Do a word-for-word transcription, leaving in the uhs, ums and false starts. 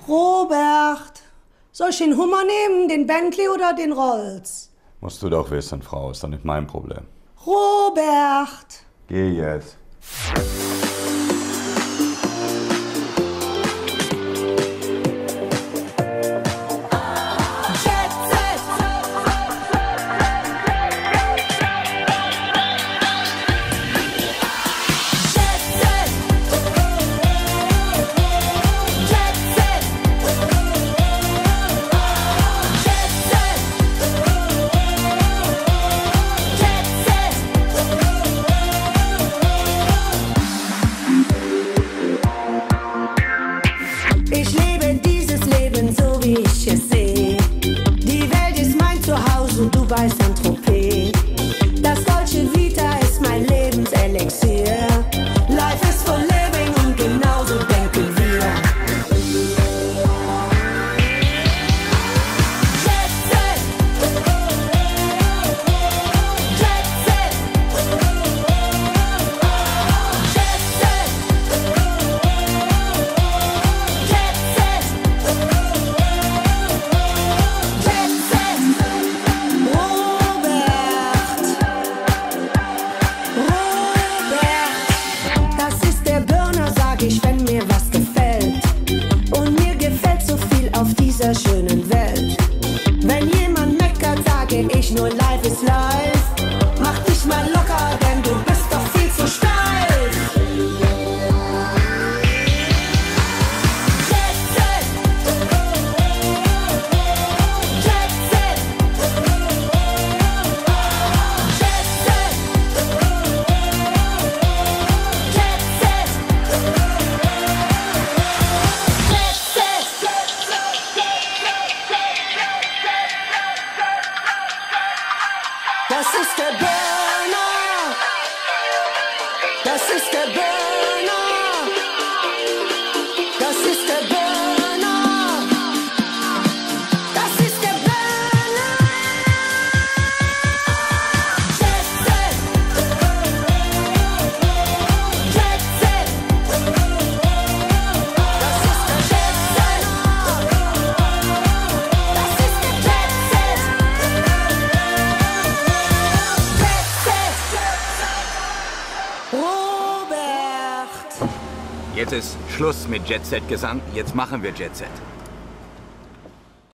Robert, soll ich den Hummer nehmen, den Bentley oder den Rolls? Musst du doch wissen, Frau, ist doch nicht mein Problem. Robert! Geh jetzt. Ich lebe dieses Leben so, wie ich es sehe. Die Welt ist mein Zuhause und Dubai ist Saint-Tropez. Das Dolce Vita ist mein Lebenselixier. Life is for living und genauso denken wir. Jet Set. Jet Set. Jet Set. Jet Set. Jet Set. Robert. Robert. Das ist der Burner, sag ich, wenn mir was gefällt. Und mir gefällt so viel auf dieser schönen Welt. Wenn jemand meckert, sage ich nur, life is life. Mach dich mal locker, denn du bist doch viel zu steif. Jet Set. Jet Set. Jet Set. Jet Set. Das ist der Burner. Das ist der Burner. Das ist der Burner. Das ist der Burner. Jet Set. Jet Set. Das ist der Jet Set. Das ist der Jet Set. Jet Set. Robert. Jetzt ist Schluss mit Jet Set Gesang, jetzt machen wir Jet Set.